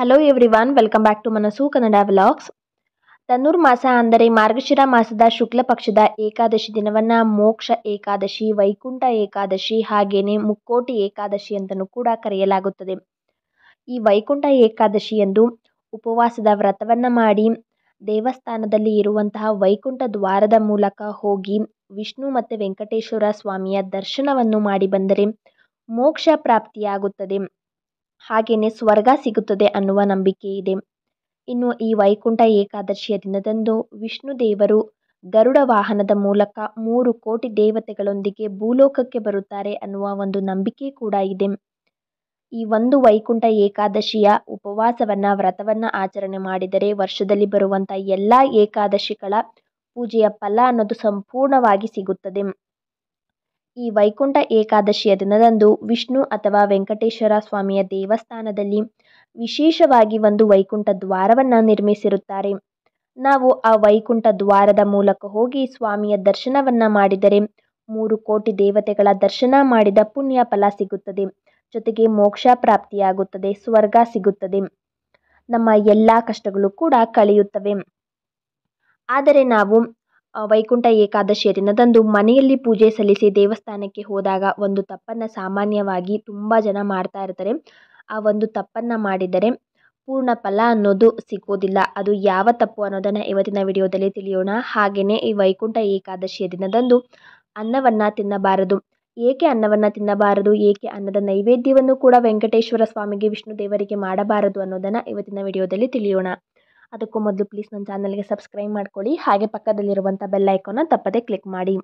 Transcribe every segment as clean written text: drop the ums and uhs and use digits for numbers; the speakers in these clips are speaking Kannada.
Hello everyone, welcome back to Manassu Kannada vlogs. ಧನುರ್ಮಾಸ ಅಂದರೆ ಮಾರ್ಗಶಿರ ಮಾಸದ ಶುಕ್ಲ ಪಕ್ಷದ ಏಕಾದಶಿ ದಿನವನ್ನು ಮೋಕ್ಷ ಏಕಾದಶಿ, ವೈಕುಂಠ ಏಕಾದಶಿ, ಹಾಗೇನೆ ಮುಕ್ಕೋಟಿ ಏಕಾದಶಿ ಅಂತಲೂ ಕೂಡ ಕರೆಯಲಾಗುತ್ತದೆ. ಈ ವೈಕುಂಠ ಏಕಾದಶಿಯಂದು ಉಪವಾಸದ ವ್ರತವನ್ನು ಮಾಡಿ ದೇವಸ್ಥಾನದಲ್ಲಿ ಇರುವಂತಹ ವೈಕುಂಠ ದ್ವಾರದ ಮೂಲಕ ಹೋಗಿ ವಿಷ್ಣು ಮತ್ತು ವೆಂಕಟೇಶ್ವರ ಸ್ವಾಮಿಯ ದರ್ಶನವನ್ನು ಮಾಡಿ ಬಂದರೆ ಮೋಕ್ಷ ಪ್ರಾಪ್ತಿಯಾಗುತ್ತದೆ, ಹಾಗೆಯೇ ಸ್ವರ್ಗ ಸಿಗುತ್ತದೆ ಅನ್ನುವ ನಂಬಿಕೆ ಇದೆ. ಇನ್ನು ಈ ವೈಕುಂಠ ಏಕಾದಶಿಯ ದಿನದಂದು ವಿಷ್ಣು ದೇವರು ಗರುಡ ವಾಹನದ ಮೂಲಕ 3 ಕೋಟಿ ದೇವತೆಗಳೊಂದಿಗೆ ಭೂಲೋಕಕ್ಕೆ ಬರುತ್ತಾರೆ ಅನ್ನುವ ಒಂದು ನಂಬಿಕೆ ಕೂಡ ಇದೆ. ಈ ಒಂದು ವೈಕುಂಠ ಏಕಾದಶಿಯ ಉಪವಾಸವನ್ನು ವ್ರತವನ್ನು ಆಚರಣೆ ಮಾಡಿದರೆ ವರ್ಷದಲ್ಲಿ ಬರುವಂಥ ಎಲ್ಲ ಏಕಾದಶಿಗಳ ಪೂಜೆಯ ಫಲ ಅನ್ನೋದು ಸಂಪೂರ್ಣವಾಗಿ ಸಿಗುತ್ತದೆ. ಈ ವೈಕುಂಠ ಏಕಾದಶಿಯ ದಿನದಂದು ವಿಷ್ಣು ಅಥವಾ ವೆಂಕಟೇಶ್ವರ ಸ್ವಾಮಿಯ ದೇವಸ್ಥಾನದಲ್ಲಿ ವಿಶೇಷವಾಗಿ ಒಂದು ವೈಕುಂಠ ದ್ವಾರವನ್ನು ನಿರ್ಮಿಸಿರುತ್ತಾರೆ. ನಾವು ಆ ವೈಕುಂಠ ದ್ವಾರದ ಮೂಲಕ ಹೋಗಿ ಸ್ವಾಮಿಯ ದರ್ಶನವನ್ನು ಮಾಡಿದರೆ 3 ಕೋಟಿ ದೇವತೆಗಳ ದರ್ಶನ ಮಾಡಿದ ಪುಣ್ಯ ಫಲ ಸಿಗುತ್ತದೆ. ಜೊತೆಗೆ ಮೋಕ್ಷ ಪ್ರಾಪ್ತಿಯಾಗುತ್ತದೆ, ಸ್ವರ್ಗ ಸಿಗುತ್ತದೆ, ನಮ್ಮ ಎಲ್ಲ ಕಷ್ಟಗಳು ಕೂಡ ಕಳೆಯುತ್ತವೆ. ಆದರೆ ನಾವು ವೈಕುಂಠ ಏಕಾದಶಿಯ ದಿನದಂದು ಮನೆಯಲ್ಲಿ ಪೂಜೆ ಸಲ್ಲಿಸಿ ದೇವಸ್ಥಾನಕ್ಕೆ ಹೋದಾಗ ಒಂದು ತಪ್ಪನ್ನು ಸಾಮಾನ್ಯವಾಗಿ ತುಂಬ ಜನ ಮಾಡ್ತಾ ಇರ್ತಾರೆ. ಆ ಒಂದು ತಪ್ಪನ್ನು ಮಾಡಿದರೆ ಪೂರ್ಣ ಫಲ ಅನ್ನೋದು ಸಿಗೋದಿಲ್ಲ. ಅದು ಯಾವ ತಪ್ಪು ಅನ್ನೋದನ್ನು ಇವತ್ತಿನ ವಿಡಿಯೋದಲ್ಲಿ ತಿಳಿಯೋಣ. ಹಾಗೆಯೇ ಈ ವೈಕುಂಠ ಏಕಾದಶಿಯ ದಿನದಂದು ಅನ್ನವನ್ನು ತಿನ್ನಬಾರದು. ಏಕೆ ಅನ್ನವನ್ನು ತಿನ್ನಬಾರದು, ಏಕೆ ಅನ್ನದ ನೈವೇದ್ಯವನ್ನು ಕೂಡ ವೆಂಕಟೇಶ್ವರ ಸ್ವಾಮಿಗೆ, ವಿಷ್ಣು ದೇವರಿಗೆ ಮಾಡಬಾರದು ಅನ್ನೋದನ್ನು ಇವತ್ತಿನ ವಿಡಿಯೋದಲ್ಲಿ ತಿಳಿಯೋಣ. ಅದಕ್ಕೂ ಮೊದಲು ಪ್ಲೀಸ್ ನನ್ನ ಚಾನಲ್ಗೆ ಸಬ್ಸ್ಕ್ರೈಬ್ ಮಾಡ್ಕೊಳ್ಳಿ, ಹಾಗೆ ಪಕ್ಕದಲ್ಲಿರುವಂಥ ಬೆಲ್ ಐಕಾನ್ನ ತಪ್ಪದೇ ಕ್ಲಿಕ್ ಮಾಡಿ.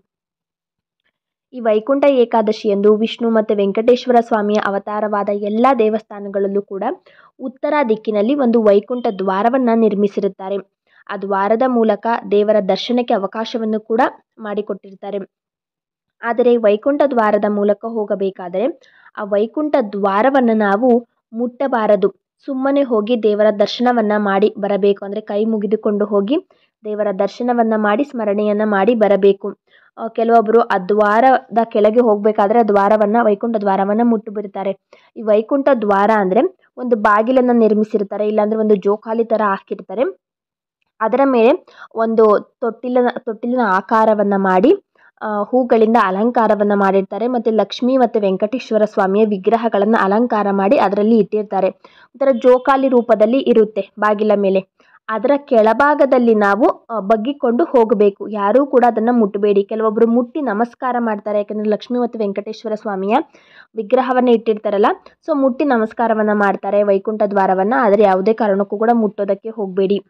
ಈ ವೈಕುಂಠ ಏಕಾದಶಿಯಂದು ವಿಷ್ಣು ಮತ್ತು ವೆಂಕಟೇಶ್ವರ ಸ್ವಾಮಿಯ ಅವತಾರವಾದ ಎಲ್ಲ ದೇವಸ್ಥಾನಗಳಲ್ಲೂ ಕೂಡ ಉತ್ತರ ದಿಕ್ಕಿನಲ್ಲಿ ಒಂದು ವೈಕುಂಠ ದ್ವಾರವನ್ನು ನಿರ್ಮಿಸಿರುತ್ತಾರೆ. ಆ ದ್ವಾರದ ಮೂಲಕ ದೇವರ ದರ್ಶನಕ್ಕೆ ಅವಕಾಶವನ್ನು ಕೂಡ ಮಾಡಿಕೊಟ್ಟಿರ್ತಾರೆ. ಆದರೆ ವೈಕುಂಠ ದ್ವಾರದ ಮೂಲಕ ಹೋಗಬೇಕಾದರೆ ಆ ವೈಕುಂಠ ದ್ವಾರವನ್ನು ನಾವು ಮುಟ್ಟಬಾರದು. ಸುಮ್ಮನೆ ಹೋಗಿ ದೇವರ ದರ್ಶನವನ್ನು ಮಾಡಿ ಬರಬೇಕು. ಅಂದರೆ ಕೈ ಮುಗಿದುಕೊಂಡು ಹೋಗಿ ದೇವರ ದರ್ಶನವನ್ನು ಮಾಡಿ ಸ್ಮರಣೆಯನ್ನು ಮಾಡಿ ಬರಬೇಕು. ಕೆಲವೊಬ್ಬರು ಆ ದ್ವಾರದ ಕೆಳಗೆ ಹೋಗಬೇಕಾದ್ರೆ ಆ ದ್ವಾರವನ್ನು, ವೈಕುಂಠ ದ್ವಾರವನ್ನು ಮುಟ್ಟು ಬಿಡ್ತಾರೆ. ಈ ವೈಕುಂಠ ದ್ವಾರ ಅಂದರೆ ಒಂದು ಬಾಗಿಲನ್ನು ನಿರ್ಮಿಸಿರ್ತಾರೆ, ಇಲ್ಲಾಂದರೆ ಒಂದು ಜೋಕಾಲಿ ಥರ ಹಾಕಿರ್ತಾರೆ. ಅದರ ಮೇಲೆ ಒಂದು ತೊಟ್ಟಿಲಿನ ಆಕಾರವನ್ನು ಮಾಡಿ ಹೂಗಳಿಂದ ಅಲಂಕಾರವನ್ನು ಮಾಡಿರ್ತಾರೆ. ಮತ್ತು ಲಕ್ಷ್ಮೀ ಮತ್ತು ವೆಂಕಟೇಶ್ವರ ಸ್ವಾಮಿಯ ವಿಗ್ರಹಗಳನ್ನು ಅಲಂಕಾರ ಮಾಡಿ ಅದರಲ್ಲಿ ಇಟ್ಟಿರ್ತಾರೆ. ಒಂಥರ ಜೋಕಾಲಿ ರೂಪದಲ್ಲಿ ಇರುತ್ತೆ ಬಾಗಿಲ ಮೇಲೆ. ಅದರ ಕೆಳಭಾಗದಲ್ಲಿ ನಾವು ಬಗ್ಗಿಕೊಂಡು ಹೋಗಬೇಕು. ಯಾರೂ ಕೂಡ ಅದನ್ನು ಮುಟ್ಟಬೇಡಿ. ಕೆಲವೊಬ್ಬರು ಮುಟ್ಟಿ ನಮಸ್ಕಾರ ಮಾಡ್ತಾರೆ, ಯಾಕಂದರೆ ಲಕ್ಷ್ಮೀ ಮತ್ತು ವೆಂಕಟೇಶ್ವರ ಸ್ವಾಮಿಯ ವಿಗ್ರಹವನ್ನು ಇಟ್ಟಿರ್ತಾರಲ್ಲ, ಸೊ ಮುಟ್ಟಿ ನಮಸ್ಕಾರವನ್ನು ಮಾಡ್ತಾರೆ ವೈಕುಂಠ ದ್ವಾರವನ್ನು. ಆದರೆ ಯಾವುದೇ ಕಾರಣಕ್ಕೂ ಕೂಡ ಮುಟ್ಟೋದಕ್ಕೆ ಹೋಗಬೇಡಿ.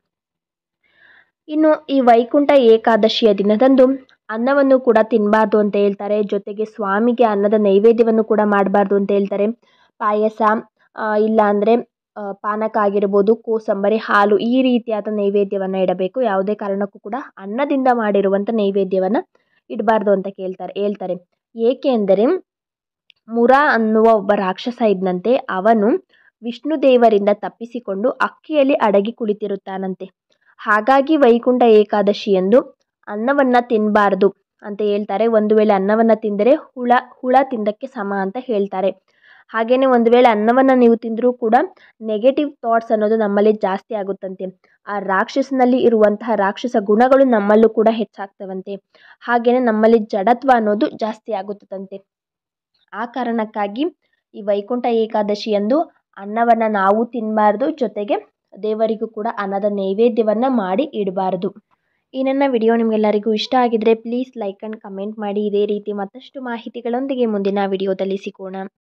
ಇನ್ನು ಈ ವೈಕುಂಠ ಏಕಾದಶಿಯ ದಿನದಂದು ಅನ್ನವನ್ನು ಕೂಡ ತಿನ್ನಬಾರ್ದು ಅಂತ ಹೇಳ್ತಾರೆ. ಜೊತೆಗೆ ಸ್ವಾಮಿಗೆ ಅನ್ನದ ನೈವೇದ್ಯವನ್ನು ಕೂಡ ಮಾಡಬಾರ್ದು ಅಂತ ಹೇಳ್ತಾರೆ. ಪಾಯಸ, ಇಲ್ಲಾಂದರೆ ಪಾನಕ ಆಗಿರ್ಬೋದು, ಕೋಸಂಬರಿ, ಹಾಲು, ಈ ರೀತಿಯಾದ ನೈವೇದ್ಯವನ್ನು ಇಡಬೇಕು. ಯಾವುದೇ ಕಾರಣಕ್ಕೂ ಕೂಡ ಅನ್ನದಿಂದ ಮಾಡಿರುವಂಥ ನೈವೇದ್ಯವನ್ನು ಇಡಬಾರ್ದು ಅಂತ ಹೇಳ್ತಾರೆ. ಏಕೆ ಅಂದರೆ ಮುರ ಅನ್ನುವ ಒಬ್ಬ ರಾಕ್ಷಸ ಇದ್ದಂತೆ. ಅವನು ವಿಷ್ಣು ದೇವರಿಂದ ತಪ್ಪಿಸಿಕೊಂಡು ಅಕ್ಕಿಯಲ್ಲಿ ಅಡಗಿ ಕುಳಿತಿರುತ್ತಾನಂತೆ. ಹಾಗಾಗಿ ವೈಕುಂಠ ಏಕಾದಶಿಯಂದು ಅನ್ನವನ್ನು ತಿನ್ನಬಾರ್ದು ಅಂತ ಹೇಳ್ತಾರೆ. ಒಂದು ವೇಳೆ ಅನ್ನವನ್ನು ತಿಂದರೆ ಹುಳ ತಿಂದಕ್ಕೆ ಸಮ ಅಂತ ಹೇಳ್ತಾರೆ. ಹಾಗೆಯೇ ಒಂದು ವೇಳೆ ಅನ್ನವನ್ನು ನೀವು ತಿಂದರೂ ಕೂಡ ನೆಗೆಟಿವ್ ಥಾಟ್ಸ್ ಅನ್ನೋದು ನಮ್ಮಲ್ಲಿ ಜಾಸ್ತಿ ಆಗುತ್ತಂತೆ. ಆ ರಾಕ್ಷಸನಲ್ಲಿ ಇರುವಂತಹ ರಾಕ್ಷಸ ಗುಣಗಳು ನಮ್ಮಲ್ಲೂ ಕೂಡ ಹೆಚ್ಚಾಗ್ತವಂತೆ. ಹಾಗೆಯೇ ನಮ್ಮಲ್ಲಿ ಜಡತ್ವ ಅನ್ನೋದು ಜಾಸ್ತಿ ಆಗುತ್ತದಂತೆ. ಆ ಕಾರಣಕ್ಕಾಗಿ ಈ ವೈಕುಂಠ ಏಕಾದಶಿಯಂದು ಅನ್ನವನ್ನು ನಾವು ತಿನ್ನಬಾರ್ದು. ಜೊತೆಗೆ ದೇವರಿಗೂ ಕೂಡ ಅನ್ನದ ನೈವೇದ್ಯವನ್ನು ಮಾಡಿ ಇಡಬಾರ್ದು. ಈ ನನ್ನ ವಿಡಿಯೋ ನಿಮಗೆಲ್ಲರಿಗೂ ಇಷ್ಟ ಆಗಿದ್ರೆ ಪ್ಲೀಸ್ ಲೈಕ್ ಆ್ಯಂಡ್ ಕಮೆಂಟ್ ಮಾಡಿ. ಇದೇ ರೀತಿ ಮತ್ತಷ್ಟು ಮಾಹಿತಿಗಳೊಂದಿಗೆ ಮುಂದಿನ ವಿಡಿಯೋದಲ್ಲಿ ಸಿಗೋಣ.